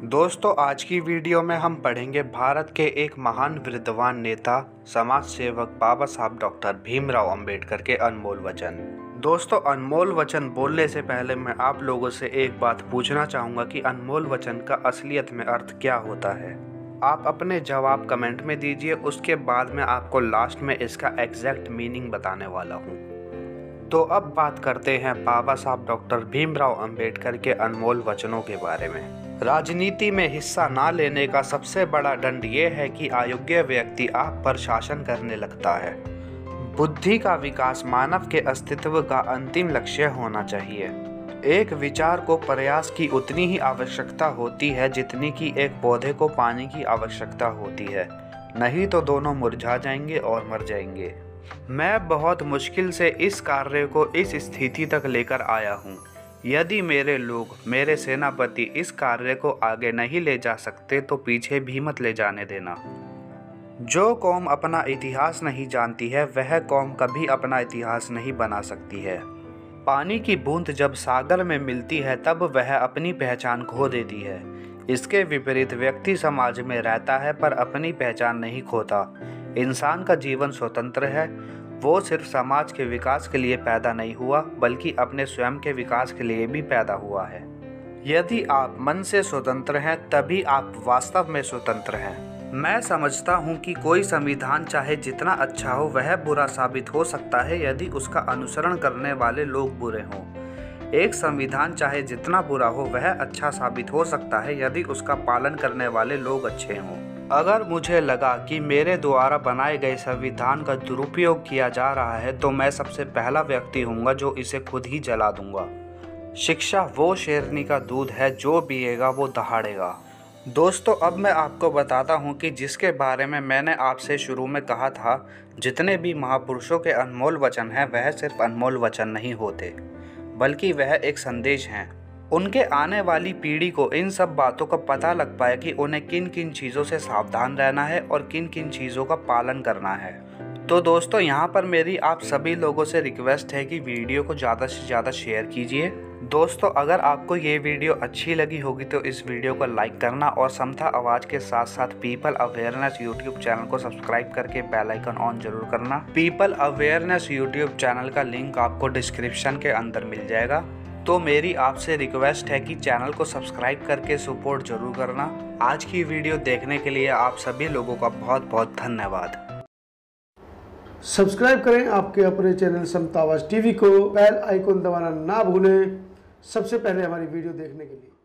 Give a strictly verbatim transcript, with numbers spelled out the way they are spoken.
दोस्तों, आज की वीडियो में हम पढ़ेंगे भारत के एक महान विद्वान नेता, समाज सेवक बाबा साहब डॉक्टर भीमराव अंबेडकर के अनमोल वचन। दोस्तों, अनमोल वचन बोलने से पहले मैं आप लोगों से एक बात पूछना चाहूँगा कि अनमोल वचन का असलियत में अर्थ क्या होता है। आप अपने जवाब कमेंट में दीजिए, उसके बाद मैं आपको लास्ट में इसका एग्जैक्ट मीनिंग बताने वाला हूँ। तो अब बात करते हैं बाबा साहब डॉक्टर भीमराव अंबेडकर के अनमोल वचनों के बारे में। राजनीति में हिस्सा ना लेने का सबसे बड़ा दंड ये है कि अयोग्य व्यक्ति आप पर शासन करने लगता है। बुद्धि का विकास मानव के अस्तित्व का अंतिम लक्ष्य होना चाहिए। एक विचार को प्रयास की उतनी ही आवश्यकता होती है जितनी कि एक पौधे को पानी की आवश्यकता होती है, नहीं तो दोनों मुरझा जाएंगे और मर जाएंगे। मैं बहुत मुश्किल से इस कार्य को इस स्थिति तक लेकर आया हूँ। यदि मेरे लोग, मेरे सेनापति इस कार्य को आगे नहीं ले जा सकते तो पीछे भी मत ले जाने देना। जो कौम अपना इतिहास नहीं जानती है वह कौम कभी अपना इतिहास नहीं बना सकती है। पानी की बूंद जब सागर में मिलती है तब वह अपनी पहचान खो देती है। इसके विपरीत व्यक्ति समाज में रहता है पर अपनी पहचान नहीं खोता। इंसान का जीवन स्वतंत्र है। वो सिर्फ समाज के विकास के लिए पैदा नहीं हुआ बल्कि अपने स्वयं के विकास के लिए भी पैदा हुआ है। यदि आप मन से स्वतंत्र हैं तभी आप वास्तव में स्वतंत्र हैं। मैं समझता हूं कि कोई संविधान चाहे जितना अच्छा हो वह बुरा साबित हो सकता है यदि उसका अनुसरण करने वाले लोग बुरे हों। एक संविधान चाहे जितना बुरा हो वह अच्छा साबित हो सकता है यदि उसका पालन करने वाले लोग अच्छे हों। अगर मुझे लगा कि मेरे द्वारा बनाए गए संविधान का दुरुपयोग किया जा रहा है तो मैं सबसे पहला व्यक्ति हूँगा जो इसे खुद ही जला दूंगा। शिक्षा वो शेरनी का दूध है, जो पिएगा वो दहाड़ेगा। दोस्तों, अब मैं आपको बताता हूँ कि जिसके बारे में मैंने आपसे शुरू में कहा था, जितने भी महापुरुषों के अनमोल वचन हैं वह सिर्फ अनमोल वचन नहीं होते बल्कि वह एक संदेश हैं। उनके आने वाली पीढ़ी को इन सब बातों का पता लग पाए कि उन्हें किन किन चीज़ों से सावधान रहना है और किन किन चीज़ों का पालन करना है। तो दोस्तों, यहाँ पर मेरी आप सभी लोगों से रिक्वेस्ट है कि वीडियो को ज़्यादा से ज़्यादा शेयर कीजिए। दोस्तों, अगर आपको ये वीडियो अच्छी लगी होगी तो इस वीडियो को लाइक करना और समता आवाज़ के साथ साथ पीपल अवेयरनेस यूट्यूब चैनल को सब्सक्राइब करके बेल आइकन ऑन जरूर करना। पीपल अवेयरनेस यूट्यूब चैनल का लिंक आपको डिस्क्रिप्शन के अंदर मिल जाएगा। तो मेरी आपसे रिक्वेस्ट है कि चैनल को सब्सक्राइब करके सपोर्ट जरूर करना। आज की वीडियो देखने के लिए आप सभी लोगों का बहुत बहुत धन्यवाद। सब्सक्राइब करें आपके अपने चैनल समता आवाज़ टीवी को, बेल आइकन दबाना ना भूलें सबसे पहले हमारी वीडियो देखने के लिए।